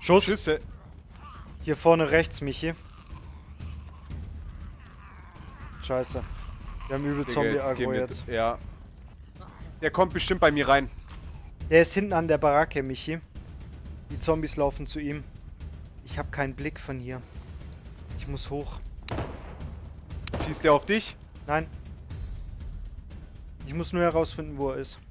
Schuss. Schüsse. Hier vorne rechts, Michi. Scheiße. Wir haben übel Digga, jetzt Zombie-Aggro geh jetzt. Ja. Der kommt bestimmt bei mir rein. Der ist hinten an der Baracke, Michi. Die Zombies laufen zu ihm. Ich habe keinen Blick von hier. Ich muss hoch. Schießt der auf dich? Nein. Ich muss nur herausfinden, wo er ist.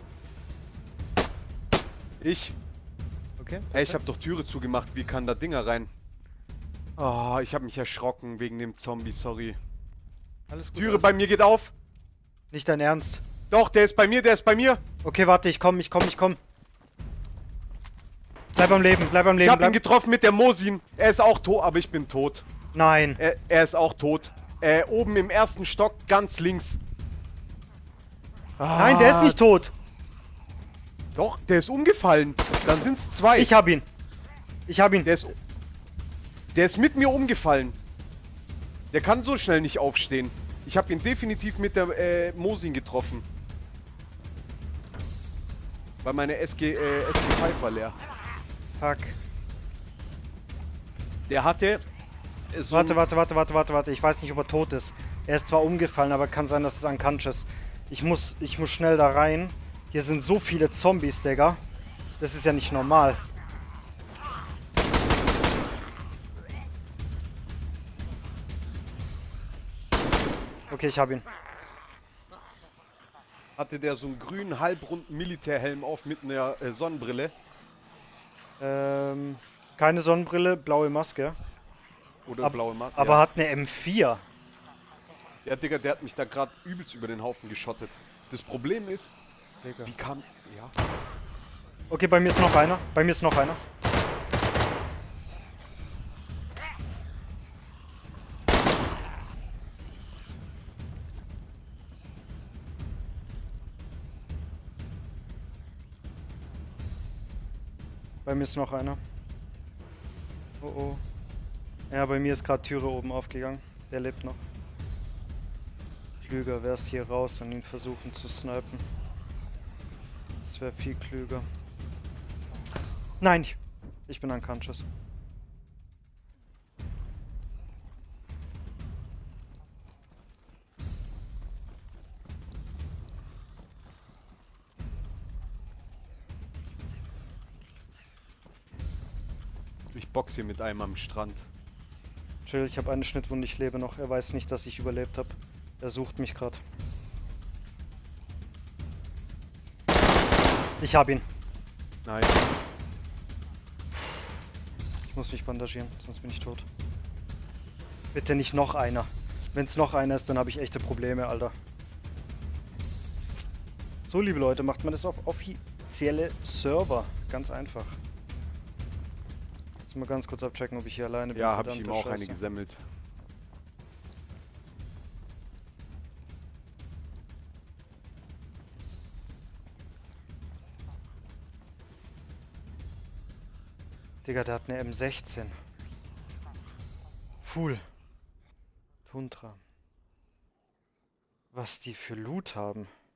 Ich. Okay. Ey, ich habe doch Türe zugemacht. Wie kann da Dinger rein? Oh, ich habe mich erschrocken wegen dem Zombie, sorry. Alles gut. Türe alles bei mir geht auf. Nicht dein Ernst. Doch, der ist bei mir, der ist bei mir. Okay, warte, ich komm. Bleib am Leben, bleib am Leben. Ich habe ihn bleib... getroffen mit der Mosin. Er ist auch tot, aber ich bin tot. Nein. Er ist auch tot. Oben im ersten Stock, ganz links. Nein, der ist nicht tot. Doch, der ist umgefallen. Dann sind's zwei. Ich hab ihn. Der ist mit mir umgefallen. Der kann so schnell nicht aufstehen. Ich habe ihn definitiv mit der Mosin getroffen. Weil meine SG5 war leer. Fuck. Der hatte... so Warte. Ich weiß nicht, ob er tot ist. Er ist zwar umgefallen, aber kann sein, dass es unconscious ist. Ich muss schnell da rein. Hier sind so viele Zombies, Digga. Das ist ja nicht normal. Okay, ich hab ihn. Hatte der so einen grünen, halbrunden Militärhelm auf mit einer Sonnenbrille. Keine Sonnenbrille, blaue Maske. Oder blaue Maske. Aber hat eine M4. Ja, Digga, der hat mich da gerade übelst über den Haufen geschottet. Das Problem ist, Digga. wie kam... Ja. Okay, bei mir ist noch einer. Oh oh. Ja, bei mir ist gerade Türe oben aufgegangen. Der lebt noch. Klüger wär's hier raus und ihn versuchen zu snipen. Das wäre viel klüger. Nein! Ich bin unconscious. Ich box hier mit einem am Strand. Chill, ich habe eine Schnittwunde, ich lebe noch. Er weiß nicht, dass ich überlebt habe. Er sucht mich gerade. Ich hab ihn. Nein. Ich muss mich bandagieren, sonst bin ich tot. Bitte nicht noch einer. Wenn es noch einer ist, dann habe ich echte Probleme, Alter. So, liebe Leute, macht man das auf offizielle Server. Ganz einfach. Jetzt mal ganz kurz abchecken, ob ich hier alleine bin. Ja, habe ich ihm Verdammte auch eine Scheiße. gesammelt. Digga, der hat eine M16. Fool. Tundra. Was die für Loot haben.